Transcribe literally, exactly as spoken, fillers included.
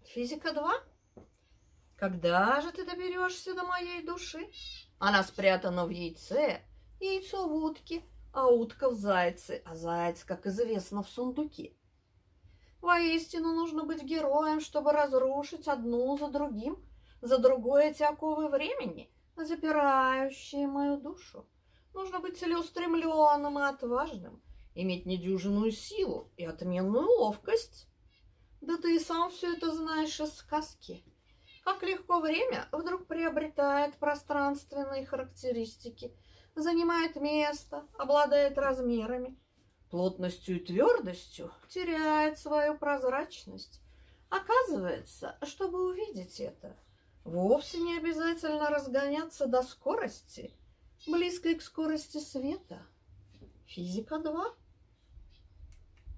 Физика два. Когда же ты доберешься до моей души? Она спрятана в яйце, яйцо в утке, а утка в зайце, а заяц, как известно, в сундуке. Воистину нужно быть героем, чтобы разрушить одну за другим, за другой эти оковы времени, запирающие мою душу. Нужно быть целеустремленным и отважным, иметь недюжинную силу и отменную ловкость. Да ты и сам все это знаешь из сказки. Как легко время вдруг приобретает пространственные характеристики, занимает место, обладает размерами, плотностью и твердостью теряет свою прозрачность. Оказывается, чтобы увидеть это, вовсе не обязательно разгоняться до скорости, близкой к скорости света. Физика два.